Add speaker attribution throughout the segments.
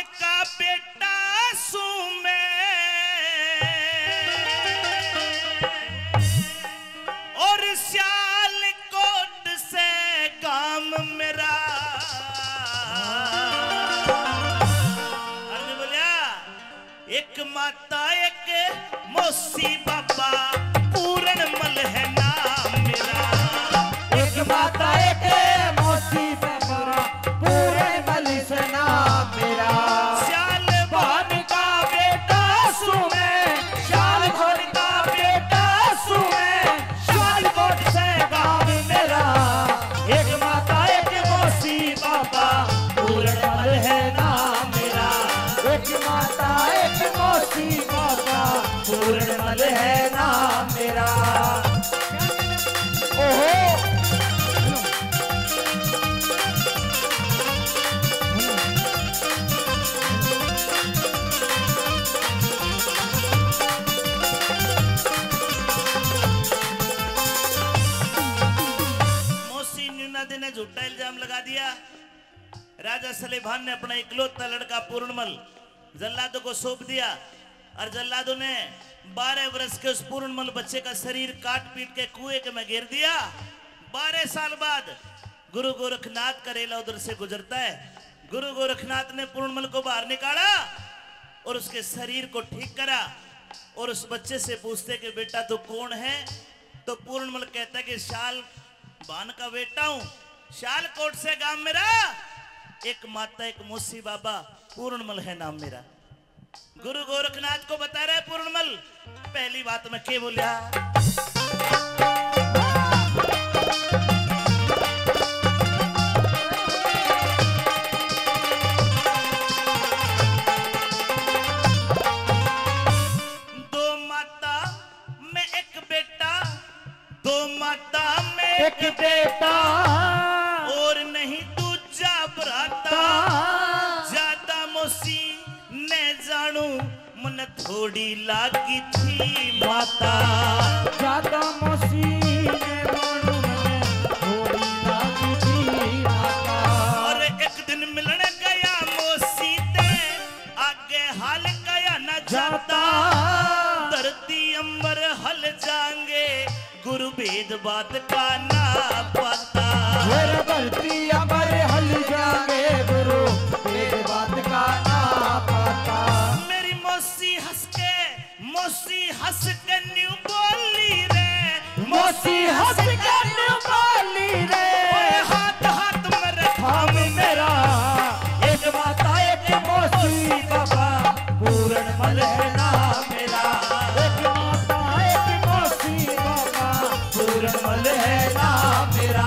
Speaker 1: का बेटा सू मैं और सियालकोट से काम मेरा। अर्ज बोलिया एक माता एक मौसी बाबा पूरन मल है नाम मेरा।
Speaker 2: एक माता एक मौसी बाबा पूरन मल से नाम मेरा।
Speaker 1: श्याल
Speaker 2: भान का बेटा सू मैं सियालकोट का बेटा सू मैं सियालकोट से गाँव मेरा। एक माता एक मौसी बाबा पूरन मल है नाम मेरा। एक माता एक मौसी बाबा पूरन मल है नाम मेरा। ओहो
Speaker 1: मौसी न्यूनादे ने झूठा इल्जाम लगा दिया। राजा सलेभान ने अपना इकलौता लड़का पूर्णमल जल्लादों को सौंप दिया और जल्लादों ने 12 वर्ष के उस पूर्णमल बच्चे का शरीर काट पीट के कुएं में गिर दिया। 12 साल बाद गुरु गोरखनाथ का रेला उधर से गुजरता है। गुरु गोरखनाथ ने पूर्णमल को बाहर निकाला और उसके शरीर को ठीक करा और उस बच्चे से पूछते कि बेटा तू कौन है? तो पूर्णमल कहता है कि शाल बान का बेटा हूं, सियालकोट से गांव मेरा। एक माता एक मौसी बाबा पूर्णमल है नाम मेरा। गुरु गोरखनाथ को बता रहा है पूर्णमल पहली बात में क्या बोलिया? दो माता में एक बेटा, दो माता में
Speaker 2: एक बेटा
Speaker 1: और नहीं दूजा भ्राता। ज्यादा मौसी ने जानू मन थोड़ी लागी थी माता।
Speaker 2: ज्यादा मौसी ने मानू मने थोड़ी लागी थी माता।
Speaker 1: और एक दिन मिलने गया मौसी ते आगे हाल गया न जाता। धरती अंबर हल जाएंगे गुरु भेद बात का ना पता।
Speaker 2: मेरे धरती अमर हल जागे गुरु मेरे बात का ना पता।
Speaker 1: मेरी मौसी हंस के न्यू बोली रे।
Speaker 2: मौसी हंस के न्यू बोली रे।
Speaker 1: ओए हाथ हाथ मेरे
Speaker 2: थाम मेरा। एक माता एक मौसी बाबा पूरन मल है नाम मेरा। एक माता एक मौसी बाबा पूरन मल है नाम मेरा।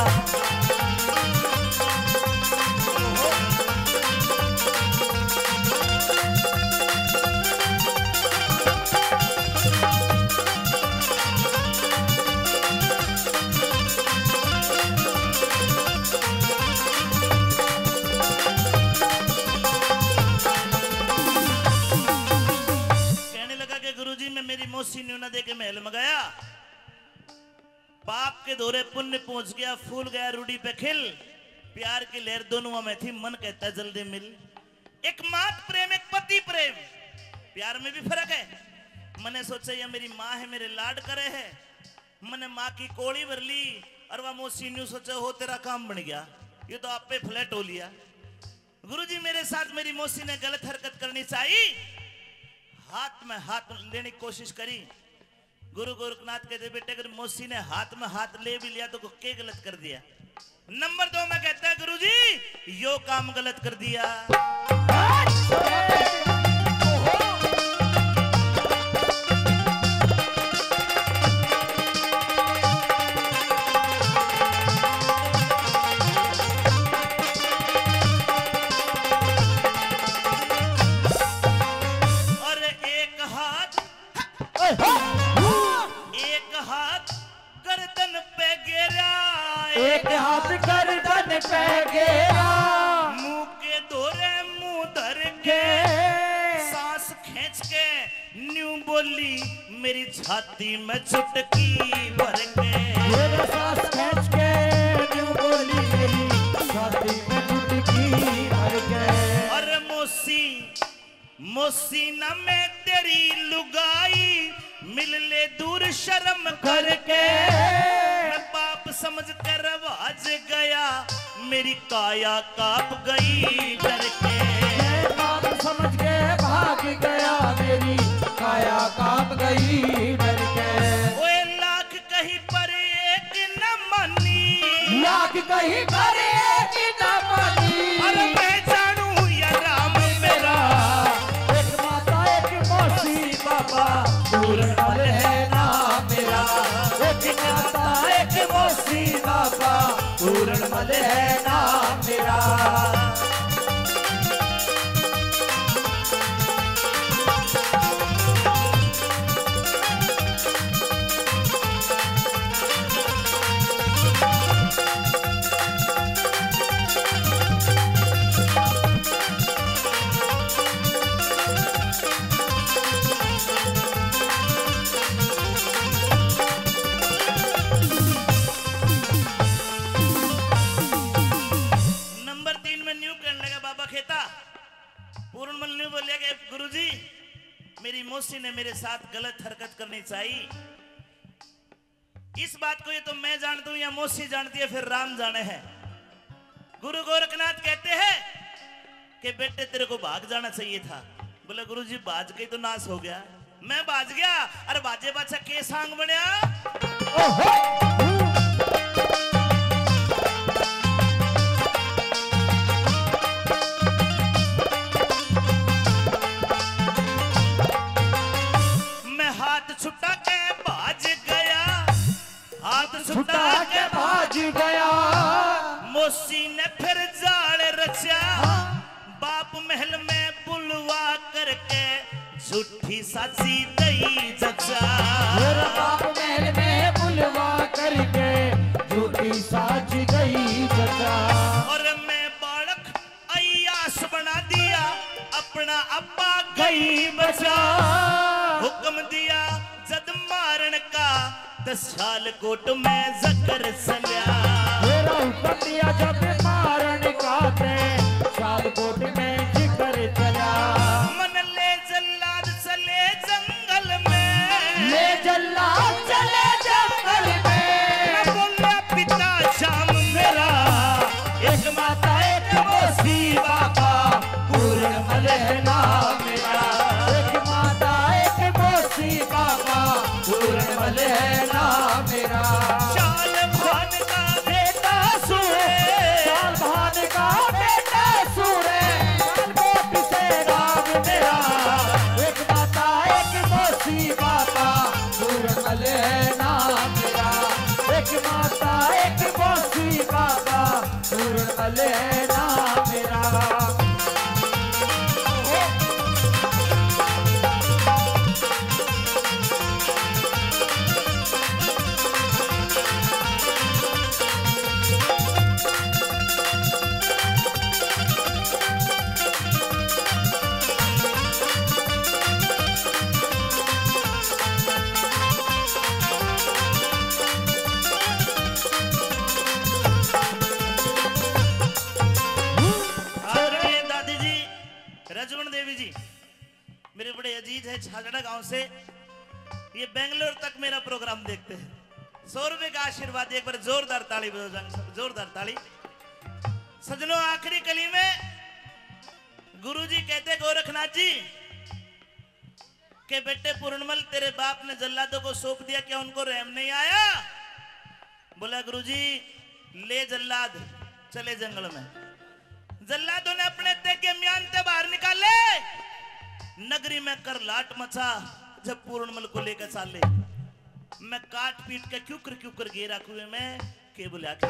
Speaker 1: कहने लगा कि गुरुजी मैं मेरी मौसी न्यूना दे के महल में गया। पाप के दौरे पुण्य पहुंच गया, फूल गया रूढ़ी पे खिल। प्यार की लहर दोनों में थी, मन कहता जल्दी मिल। एक मात प्रेम एक पति प्रेम, प्यार में भी फर्क है। मैंने सोचा ये मेरी माँ है, मेरे लाड करे है। मैंने माँ की कोड़ी भर ली और वह मौसी न्यू सोचा हो तेरा काम बन गया, ये तो आप पे फ्लैट हो लिया। गुरुजी मेरे साथ मेरी मौसी ने गलत हरकत करनी चाहिए, हाथ में हाथ लेने की कोशिश करी। गुरु गोरखनाथ कहते बेटे अगर मौसी ने हाथ में हाथ ले भी लिया तो क्या गलत कर दिया? नंबर 2 में कहता है गुरुजी यो काम गलत कर दिया।
Speaker 2: एक हाथ गर्दन पे गेरा,
Speaker 1: मुंह के दोरे मुंह धर के सांस खींच के न्यू बोली मेरी छाती में चुटकी भर के।
Speaker 2: मेरे सांस खींच के न्यू बोली मेरी छाती में चुटकी भर के।
Speaker 1: अरे मौसी मोसीना में तेरी लुगाई मिल ले दूर शर्म करके। मैं पाप समझ कर आवाज गया मेरी काया काप गई डर के।
Speaker 2: पाप समझ के भाग गया मेरी काया काप गई डर के।
Speaker 1: ओए लाख कहीं पर एक न मानी,
Speaker 2: लाख कहीं पर एक न मानी।
Speaker 1: अरे मैं जानू या राम मेरा
Speaker 2: एक माता एक मौसी बाबा पूरनमल है नाम मेरा। एक माता एक मौसी बाबा पूरनमल है नाम मेरा।
Speaker 1: पूर्णमल ने बोलिया कि गुरुजी मेरी मौसी ने मेरे साथ गलत हरकत करनी चाहिए। इस बात को ये तो मैं जानता हूं या मौसी जानती है, फिर राम जाने हैं। गुरु गोरखनाथ कहते हैं कि बेटे तेरे को भाग जाना चाहिए था। बोले गुरुजी बाज गई तो नाश हो गया। मैं बाज गया, अरे बाजे बादशाह के सांग बनया। छुटा के भाज गया, हाथ छुटा के
Speaker 2: भाज गया।
Speaker 1: मौसी ने फिर जाल रचा, बाप महल में बुलवा करके झूठी साची दई जचा।
Speaker 2: बाप महल में बुलवा करके झूठी साची दई जचा।
Speaker 1: और मैं बालक अय्यास बना दिया, अपना अब्बा गई बचा। हुक्म दिया जद मारन का 10 साल कोट में जकर चलिया।
Speaker 2: मेरा हुक्म दिया जब मारन का 10 साल कोट में जिक्र चला।
Speaker 1: मन ले जल्लाद चले जंगल में,
Speaker 2: ले जल्लाद चले जंगल में।
Speaker 1: न बोला पिता श्याम मेरा,
Speaker 2: एक माता एक मौसी बाबा पूरनमल है नाम मेरा। एक माता एक मौसी बाबा पूरनमल है नाम मेरा।
Speaker 1: शाल भान का बेटा सूरे,
Speaker 2: शाल भान का बेटा सूरे, शालकोट से राम मेरा। एक माता एक मौसी बाबा पूरनमल है नाम मेरा। एक माता एक मौसी बाबा पूरनमल है नाम मेरा।
Speaker 1: रजवन देवी जी मेरे बड़े अजीज है, छाजड़ा गांव से। ये बेंगलोर तक मेरा प्रोग्राम देखते हैं। 100 रुपए का आशीर्वाद, एक बार जोरदार ताली बजाओ, जोरदार ताली। सजनों आखिरी कली में गुरुजी कहते गोरखनाथ जी के बेटे पूर्णमल तेरे बाप ने जल्लादों को सौंप दिया, क्या उनको रहम नहीं आया? बोला गुरुजी ले जल्लाद चले जंगल में। जल्लादों ने अपने तेगे म्यान से बाहर निकाले, नगरी में कर लाट मचा। जब पूर्णमल को लेकर चाले, मैं काट पीट के क्यों कर घेरा कुएं में के बोले आखिर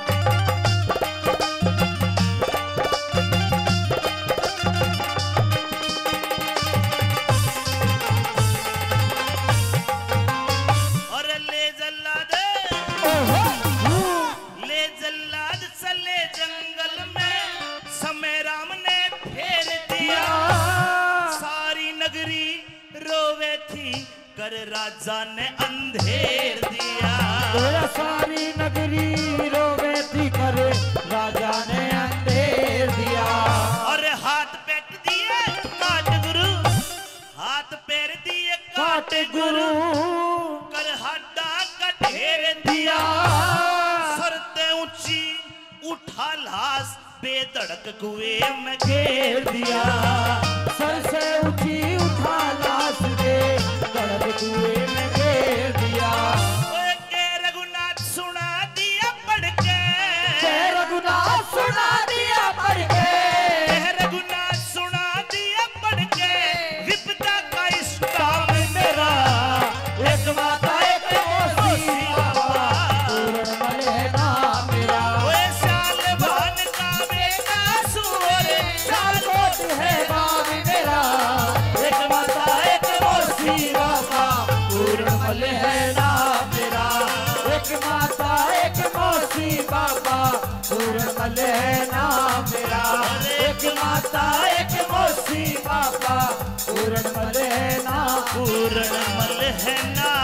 Speaker 1: और ले जल्लाद चले जंगल में, समय राम ने फेर दिया। सारी नगरी रोवे थी, कर राजा ने अंधेर दिया।
Speaker 2: सारी नगरी रोवे थी, कर राजा ने अंधेर दिया।
Speaker 1: और हाथ पैट दिए काट गुरु
Speaker 2: पाट गुरु
Speaker 1: कर हड्डा का ढेर दिया सरते ऊंची उठा लाश बेधड़क कुएं में
Speaker 2: घेर दिया सर से ऊंची उठा लाश दे धड़क कुएं में घेर दिया
Speaker 1: ओए के रघुनाथ सुना दिया पढ़ के
Speaker 2: रघुनाथ सुना दिया पढ़ के
Speaker 1: रघुनाथ सुना दिया पढ़ के विपदा का इस
Speaker 2: काम मेरा एक माता एक मौसी बाबा पूर्णमल है नाम मेरा
Speaker 1: ओए साल भान का बेटा सुअर
Speaker 2: साल कोट है गाँव मेरा एक माता एक मौसी बाबा पूर्णमल है नाम मेरा एक माता एक मौसी बाबा पूर्णमल है नाम मेरा एक माता एक मौसी बाबा पूर्णमल है नाम
Speaker 1: पूर्णमल है ना